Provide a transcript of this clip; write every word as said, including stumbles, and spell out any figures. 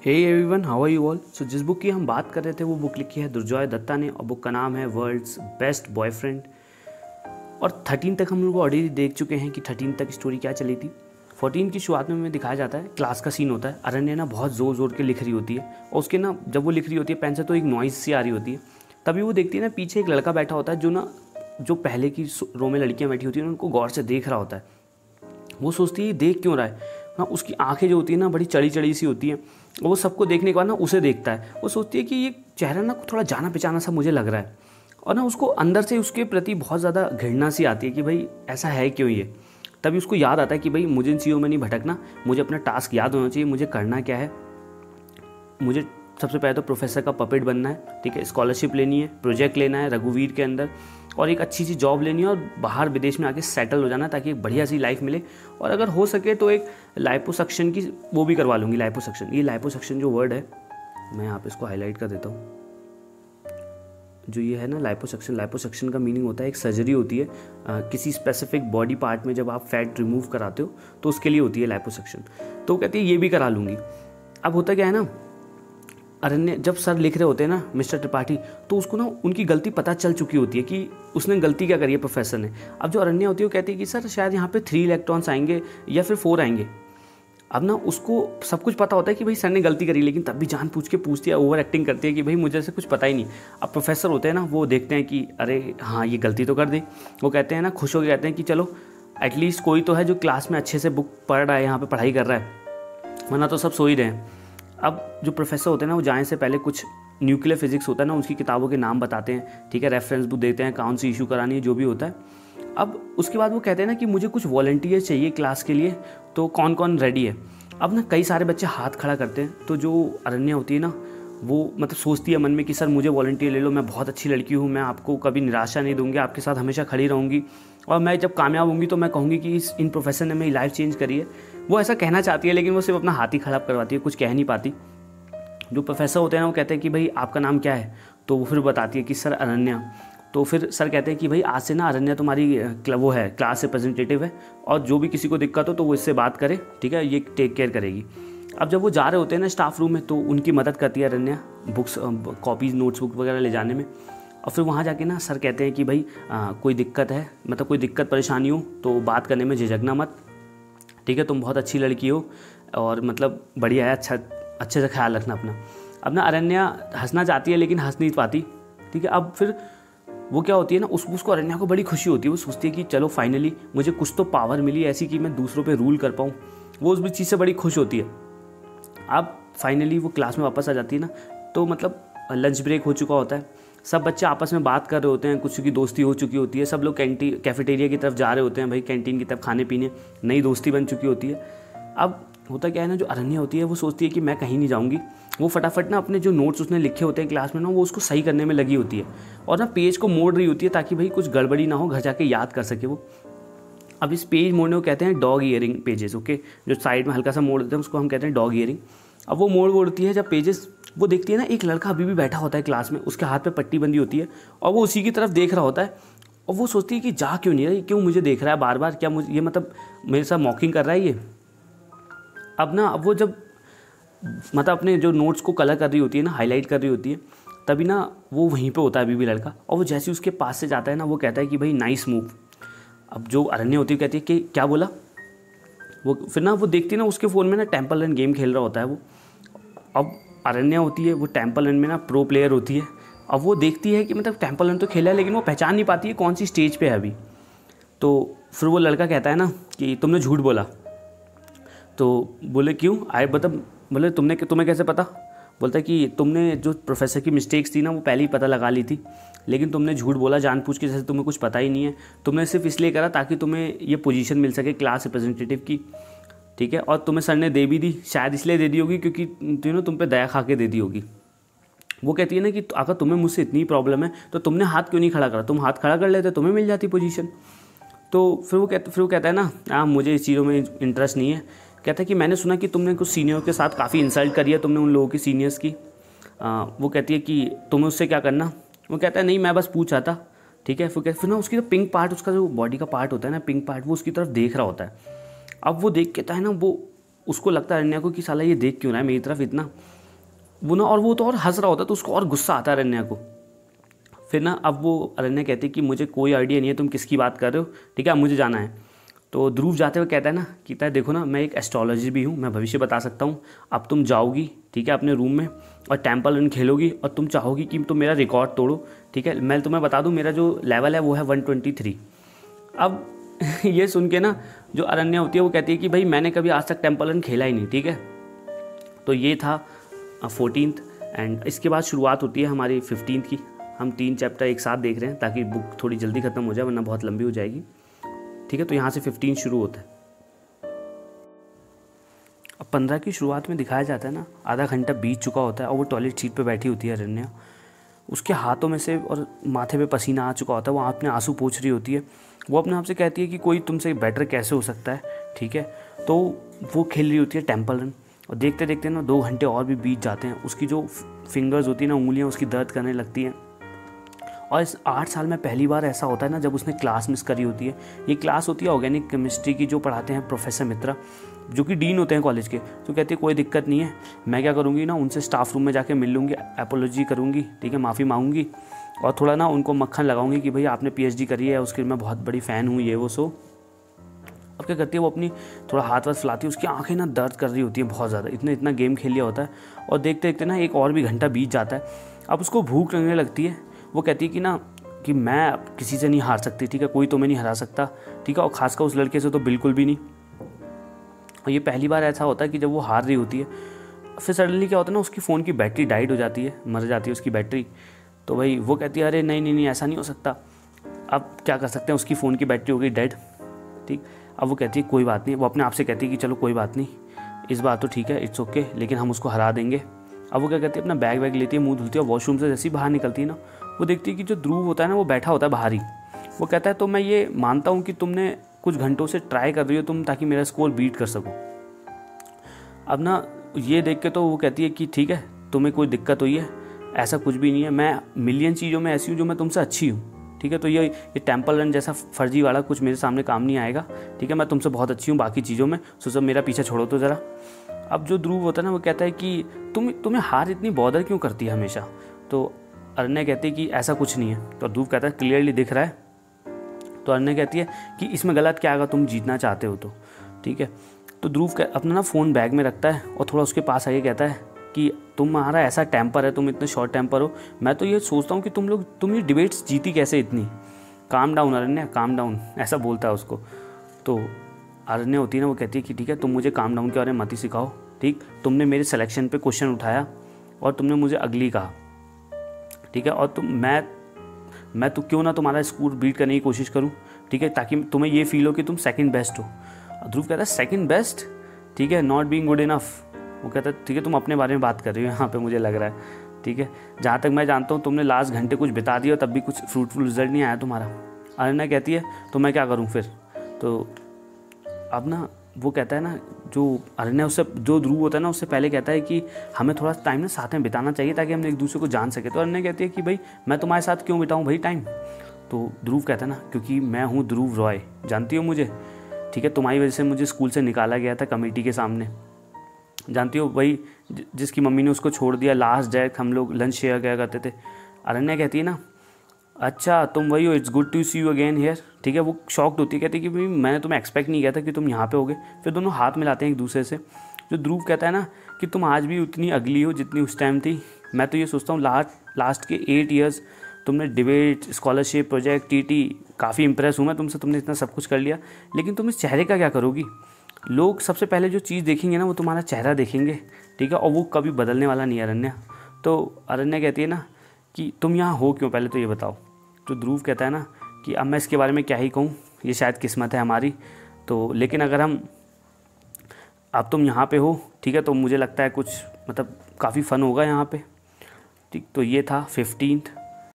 Hey everyone, how are you all. So जिस book की हम बात कर रहे थे वो बुक लिखी है दुर्जॉय दत्ता ने और बुक का नाम है वर्ल्ड्स बेस्ट बॉयफ्रेंड। और थर्टीन तक हम लोग ऑलरेडी देख चुके हैं कि थर्टीन तक स्टोरी क्या चली थी। फोर्टीन की शुरुआत में हमें दिखाया जाता है क्लास का सीन होता है। अरण्या ना बहुत ज़ोर ज़ोर के लिख रही होती है और उसके ना जब वो लिख रही होती है पेन से तो एक नॉइज़ सी आ रही होती है। तभी वो देखती है ना पीछे एक लड़का बैठा होता है जो ना जो पहले की रो में लड़कियाँ बैठी होती हैं उनको गौर से देख रहा होता है। वो सोचती है देख क्यों रहा है ना, उसकी आंखें जो होती है ना बड़ी चढ़ी चढ़ी सी होती हैं और वो सबको देखने के बाद ना उसे देखता है। वो सोचती है कि ये चेहरा ना थोड़ा जाना पहचाना सा मुझे लग रहा है और ना उसको अंदर से उसके प्रति बहुत ज़्यादा घृणा सी आती है कि भाई ऐसा है क्यों ये। तभी उसको याद आता है कि भाई मुझे इन चीज़ों में नहीं भटकना, मुझे अपना टास्क याद होना चाहिए, मुझे करना क्या है। मुझे सबसे पहले तो प्रोफेसर का पपेट बनना है, ठीक है, स्कॉलरशिप लेनी है, प्रोजेक्ट लेना है रघुवीर के अंदर और एक अच्छी सी जॉब लेनी है और बाहर विदेश में आके सेटल हो जाना ताकि एक बढ़िया सी लाइफ मिले। और अगर हो सके तो एक लाइपोसक्शन की वो भी करवा लूँगी। लाइपोसक्शन, ये लाइपोसक्शन जो वर्ड है मैं यहाँ पे इसको हाईलाइट कर देता हूँ। जो ये है ना लाइपोसक्शन, लाइपोसक्शन का मीनिंग होता है एक सर्जरी होती है आ, किसी स्पेसिफिक बॉडी पार्ट में जब आप फैट रिमूव कराते हो तो उसके लिए होती है लाइपोसक्शन। तो वो कहती है ये भी करा लूँगी। अब होता क्या है ना, अरण्य जब सर लिख रहे होते हैं ना मिस्टर त्रिपाठी तो उसको ना उनकी गलती पता चल चुकी होती है कि उसने गलती क्या करी है प्रोफेसर ने। अब जो अरण्य होती है वो कहती है कि सर शायद यहाँ पे थ्री इलेक्ट्रॉन्स आएंगे या फिर फोर आएंगे। अब ना उसको सब कुछ पता होता है कि भाई सर ने गलती करी, लेकिन तब भी जान पूछ के पूछती है, ओवर एक्टिंग करती है कि भाई मुझे ऐसे कुछ पता ही नहीं। अब प्रोफेसर होते हैं ना वो देखते हैं कि अरे हाँ ये गलती तो कर दी। वो कहते हैं ना खुश होकर कहते हैं कि चलो एटलीस्ट कोई तो है जो क्लास में अच्छे से बुक पढ़ रहा है, यहाँ पर पढ़ाई कर रहा है, वरना तो सब सो ही रहे हैं। अब जो प्रोफेसर होते हैं ना वो जाने से पहले कुछ न्यूक्लियर फिजिक्स होता है ना उसकी किताबों के नाम बताते हैं, ठीक है, रेफरेंस बुक देते हैं, कौन सी इशू करानी है, जो भी होता है। अब उसके बाद वो कहते हैं ना कि मुझे कुछ वॉलंटियर चाहिए क्लास के लिए, तो कौन कौन रेडी है। अब ना कई सारे बच्चे हाथ खड़ा करते हैं। तो जो अरण्या होती है ना वो मतलब सोचती है मन में कि सर मुझे वॉलंटियर ले लो, मैं बहुत अच्छी लड़की हूँ, मैं आपको कभी निराशा नहीं दूंगी, आपके साथ हमेशा खड़ी रहूँगी और मैं जब कामयाब होंगी तो मैं कहूँगी कि इस इन प्रोफेसर ने मेरी लाइफ चेंज करी है। वो ऐसा कहना चाहती है लेकिन वो सिर्फ अपना हाथ ही खड़ा करवाती है, कुछ कह नहीं पाती। जो प्रोफेसर होते हैं ना वो कहते हैं कि भाई आपका नाम क्या है, तो वो फिर बताती है कि सर अरण्या। तो फिर सर कहते हैं कि भाई आज से ना अरण्या तुम्हारी वो है क्लास रिप्रेजेंटेटिव है और जो भी किसी को दिक्कत हो तो वो इससे बात करे, ठीक है, ये टेक केयर करेगी। अब जब वो जा रहे होते हैं ना स्टाफ रूम में तो उनकी मदद करती है Aranya books copies notes book वगैरह ले जाने में। और फिर वहाँ जाके ना सर कहते हैं कि भाई आ, कोई दिक्कत है, मतलब कोई दिक्कत परेशानी हो तो बात करने में झिझकना मत, ठीक है, तुम बहुत अच्छी लड़की हो और मतलब बढ़िया है, अच्छा अच्छे से ख्याल रखना अपना। अब ना अरण्या हंसना चाहती है लेकिन हंस नहीं पाती, ठीक है। अब फिर वो क्या होती है ना उस उसको अरण्या को बड़ी खुशी होती है, वो सोचती है कि चलो फाइनली मुझे कुछ तो पावर मिली ऐसी कि मैं दूसरों पे रूल कर पाऊँ। वो उस चीज़ से बड़ी खुश होती है। अब फाइनली वो क्लास में वापस आ जाती है ना, तो मतलब लंच ब्रेक हो चुका होता है, सब बच्चे आपस में बात कर रहे होते हैं, कुछ की दोस्ती हो चुकी होती है, सब लोग कैंटीन कैफेटेरिया की तरफ जा रहे होते हैं, भाई कैंटीन की तरफ खाने पीने, नई दोस्ती बन चुकी होती है। अब होता क्या है ना, जो अरण्या होती है वो सोचती है कि मैं कहीं नहीं जाऊंगी। वो फटाफट ना अपने जो नोट्स उसने लिखे होते हैं क्लास में ना वो उसको सही करने में लगी होती है और ना पेज को मोड़ रही होती है ताकि भाई कुछ गड़बड़ी ना हो, घर जाके याद कर सके वो। अब इस पेज मोड़ने को कहते हैं डॉग ईयरिंग पेजेस, ओके, जो साइड में हल्का सा मोड़ देते हैं उसको हम कहते हैं डॉग ईयरिंग। अब वो मोड़ मोड़ती है जब पेजेस, वो देखती है ना एक लड़का अभी भी बैठा होता है क्लास में, उसके हाथ पे पट्टी बंदी होती है और वो उसी की तरफ देख रहा होता है और वो सोचती है कि जा क्यों नहीं रहा, क्यों मुझे देख रहा है बार बार, क्या मुझे ये मतलब मेरे साथ मॉकिंग कर रहा है ये। अब ना अब वो जब मतलब अपने जो नोट्स को कलर कर रही होती है ना, हाईलाइट कर रही होती है, तभी ना वो वहीं पे होता है अभी भी लड़का और वो जैसे उसके पास से जाता है ना वो कहता है कि भाई नाइस मूव। अब जो अरण्या होती है कहती है कि क्या बोला। वो फिर ना वो देखती है ना उसके फ़ोन में ना टेम्पल रन गेम खेल रहा होता है वो। अब अरण्या होती है वो टेम्पल रन में ना प्रो प्लेयर होती है। अब वो देखती है कि मतलब टेम्पल रन तो खेला है लेकिन वो पहचान नहीं पाती है कौन सी स्टेज पे है अभी। तो फिर वो लड़का कहता है ना कि तुमने झूठ बोला। तो बोले क्यों आए बता, बोले तुमने तुम्हें कैसे पता। बोलता है कि तुमने जो प्रोफेसर की मिस्टेक्स थी ना वो पहले ही पता लगा ली थी, लेकिन तुमने झूठ बोला जानबूझ के, जैसे तुम्हें कुछ पता ही नहीं है। तुमने सिर्फ इसलिए करा ताकि तुम्हें ये पोजीशन मिल सके क्लास रिप्रेजेंटेटिव की, ठीक है, और तुम्हें सर ने दे भी दी, शायद इसलिए दे दी होगी क्योंकि यू नो तुम पे दया खा के दे दी होगी। वो कहती है ना कि अगर तुम्हें मुझसे इतनी प्रॉब्लम है तो तुमने हाथ क्यों नहीं खड़ा करा, तुम हाथ खड़ा कर लेते तुम्हें मिल जाती पोजीशन। तो फिर वो कहता फिर वो कहता है ना हाँ मुझे इस चीज़ों में इंटरेस्ट नहीं है। कहता है कि मैंने सुना कि तुमने कुछ सीनियर के साथ काफ़ी इंसल्ट करी है तुमने उन लोगों की सीनियर्स की। आ, वो कहती है कि तुम्हें उससे क्या करना। वो कहता है नहीं मैं बस पूछा था, ठीक है। फिर फिर ना उसकी जो पिंक पार्ट, उसका जो बॉडी का पार्ट होता है ना पिंक पार्ट, वो उसकी तरफ देख रहा होता है। अब वो देख के है ना वो उसको लगता है अरण्या को कि साला ये देख क्यों रहा है मेरी तरफ इतना, वो ना, और वो तो और हंस रहा होता है तो उसको और गुस्सा आता है अरण्या को। फिर ना अब वो अरण्या कहती है कि मुझे कोई आइडिया नहीं है तुम किसकी बात कर रहे हो, ठीक है अब मुझे जाना है। तो ध्रुव जाते हुए कहता है ना, कहता है देखो ना मैं एक एस्ट्रोलॉजर भी हूँ, मैं भविष्य बता सकता हूँ। अब तुम जाओगी, ठीक है, अपने रूम में और टेम्पल रन खेलोगी और तुम चाहोगी कि तुम मेरा रिकॉर्ड तोड़ो, ठीक है। मैं तुम्हें बता दूँ मेरा जो लेवल है वो है वन ट्वेंटी थ्री। अब ये सुन के ना जो अरण्या होती है वो कहती है कि भाई मैंने कभी आज तक टेम्पल रन खेला ही नहीं, ठीक है। तो ये था फोर्टीन्थ एंड इसके बाद शुरुआत होती है हमारी फिफ्टीन्थ की। हम तीन चैप्टर एक साथ देख रहे हैं ताकि बुक थोड़ी जल्दी ख़त्म हो जाए वरना बहुत लंबी हो जाएगी, ठीक है। तो यहाँ से फिफ्टीन शुरू होता है। अब पंद्रह की शुरुआत में दिखाया जाता है ना, आधा घंटा बीत चुका होता है और वो टॉयलेट सीट पे बैठी होती है अरण्या, उसके हाथों में से और माथे पे पसीना आ चुका होता है, वो अपने आंसू पोंछ रही होती है। वो अपने आप से कहती है कि कोई तुमसे बेटर कैसे हो सकता है, ठीक है। तो वो खेल रही होती है टेम्पल रन और देखते देखते ना दो घंटे और भी बीत जाते हैं। उसकी जो फिंगर्स होती है ना, उंगलियाँ उसकी दर्द करने लगती हैं। और इस आठ साल में पहली बार ऐसा होता है ना जब उसने क्लास मिस करी होती है। ये क्लास होती है ऑर्गेनिक केमिस्ट्री की, जो पढ़ाते हैं प्रोफेसर मित्रा, जो कि डीन होते हैं कॉलेज के। तो कहती है कोई दिक्कत नहीं है, मैं क्या करूँगी ना, उनसे स्टाफ रूम में जाके मिल लूँगी, एपोलॉजी करूँगी, ठीक है, माफ़ी मांगूंगी और थोड़ा ना उनको मक्खन लगाऊंगी कि भाई आपने पीएचडी करी है, उसकी मैं बहुत बड़ी फ़ैन हूँ, ये वो सो। अब क्या करती है वो अपनी थोड़ा हाथ वाथ फैलाती है, उसकी आंखें ना दर्द कर रही होती है बहुत ज़्यादा, इतना इतना गेम खेल लिया होता है। और देखते देखते ना एक और भी घंटा बीत जाता है। अब उसको भूख लगने लगती है। वो कहती है कि ना कि मैं किसी से नहीं हार सकती, ठीक है, कोई तो मैं नहीं हरा सकता, ठीक है, और ख़ासकर उस लड़के से तो बिल्कुल भी नहीं। और ये पहली बार ऐसा होता है कि जब वो हार रही होती है फिर सडनली क्या होता है ना, उसकी फ़ोन की बैटरी डाइड हो जाती है, मर जाती है उसकी बैटरी। तो भाई वो कहती है अरे नहीं नहीं नहीं ऐसा नहीं हो सकता। अब क्या कर सकते हैं, उसकी फ़ोन की बैटरी हो गई डेड, ठीक। अब वो कहती है कोई बात नहीं, वो अपने आप से कहती है कि चलो कोई बात नहीं, इस बार तो ठीक है, इट्स ओके, लेकिन हम उसको हरा देंगे। अब वो क्या कहती है, अपना बैग वैग लेती है, मुंह धुलती है, वॉशरूम से जैसे ही बाहर निकलती है ना, वो देखती है कि जो ध्रुव होता है ना वो बैठा होता है बाहर ही। वो कहता है तो मैं ये मानता हूँ कि तुमने कुछ घंटों से ट्राई कर रही हो तुम ताकि मेरा स्कोर बीट कर सको। अब ना ये देख के तो वो कहती है कि ठीक है तुम्हें कोई दिक्कत हुई है, ऐसा कुछ भी नहीं है, मैं मिलियन चीज़ों में ऐसी हूँ जो मैं तुमसे अच्छी हूँ, ठीक है। तो ये ये टेम्पल रन जैसा फर्जी वाला कुछ मेरे सामने काम नहीं आएगा, ठीक है, मैं तुमसे बहुत अच्छी हूँ बाकी चीज़ों में, सो सब मेरा पीछा छोड़ो तो ज़रा। अब जो ध्रुव होता है ना वो कहता है कि तुम तुम्हें हार इतनी बॉदर क्यों करती है हमेशा। तो अरण्या कहती है कि ऐसा कुछ नहीं है। तो ध्रुव कहता है क्लियरली दिख रहा है। तो अरण्या कहती है कि इसमें गलत क्या आएगा, तुम जीतना चाहते हो तो, ठीक है। तो ध्रुव अपना ना फ़ोन बैग में रखता है और थोड़ा उसके पास आके कहता है कि तुम्हारा ऐसा टेम्पर है, तुम इतने शॉर्ट टेम्पर हो, मैं तो ये सोचता हूँ कि तुम लोग तुम ये डिबेट्स जीती कैसे इतनी। काम डाउन अरण्या, काम डाउन, ऐसा बोलता है उसको। तो अरण्या होती है ना वो कहती है कि ठीक है तुम मुझे काम डाउन के बारे में मत ही सिखाओ, ठीक, तुमने मेरे सिलेक्शन पे क्वेश्चन उठाया और तुमने मुझे अगली कहा, ठीक है, और तुम मैं मैं तो क्यों ना तुम्हारा स्कोर बीट करने की कोशिश करूँ, ठीक है, ताकि तुम्हें ये फील हो कि तुम सेकंड बेस्ट हो। ध्रुव कहता है सेकंड बेस्ट, ठीक है, नॉट बीइंग गुड इनफ। वो कहता है ठीक है तुम अपने बारे में बात कर रही हो यहाँ पे, मुझे लग रहा है, ठीक है, जहाँ तक मैं जानता हूँ तुमने लास्ट घंटे कुछ बिता दिया तब भी कुछ फ्रूटफुल रिजल्ट नहीं आया तुम्हारा। अरण्या कहती है तो मैं क्या करूँ फिर। तो अब ना वो कहता है ना, जो अरण्या उससे जो ध्रुव होता है ना उससे पहले कहता है कि हमें थोड़ा टाइम ना साथ में बिताना चाहिए ताकि हम एक दूसरे को जान सके। तो अरण्या कहती है कि भाई मैं तुम्हारे साथ क्यों बिताऊँ भाई टाइम। तो ध्रुव कहता है ना क्योंकि मैं हूँ ध्रुव रॉय, जानती हो मुझे, ठीक है, तुम्हारी वजह से मुझे स्कूल से निकाला गया था कमेटी के सामने, जानती हो, वही जिसकी मम्मी ने उसको छोड़ दिया, लास्ट डायरेक्ट हम लोग लंच शेयर किया करते थे। अरण्या कहती है ना अच्छा तुम वही हो, it's good to see you again here, ठीक है। वो शॉक्ड होती है, कहती है कि भाई मैंने तुम्हें एक्सपेक्ट नहीं किया था कि तुम यहाँ पे होगे। फिर दोनों हाथ मिलाते हैं एक दूसरे से। जो ध्रुव कहता है ना कि तुम आज भी उतनी अगली हो जितनी उस टाइम थी। मैं तो ये सोचता हूँ लास्ट लास्ट के एट ईयर्स तुमने डिबेट, स्कॉलरशिप, प्रोजेक्ट, टीटी, काफ़ी इंप्रेस हूँ मैं तुमसे, तुमने इतना सब कुछ कर लिया, लेकिन तुम इस चेहरे का क्या करोगी। लोग सबसे पहले जो चीज़ देखेंगे ना वो तुम्हारा चेहरा देखेंगे, ठीक है, और वो कभी बदलने वाला नहीं है अरण्या। तो अरण्या कहती है ना कि तुम यहाँ हो क्यों, पहले तो ये बताओ। तो ध्रुव कहता है ना कि अब मैं इसके बारे में क्या ही कहूँ, ये शायद किस्मत है हमारी, तो लेकिन अगर हम अब तुम यहाँ पे हो, ठीक है, तो मुझे लगता है कुछ मतलब काफ़ी फ़न होगा यहाँ पे, ठीक। तो ये था फिफ्टीन्थ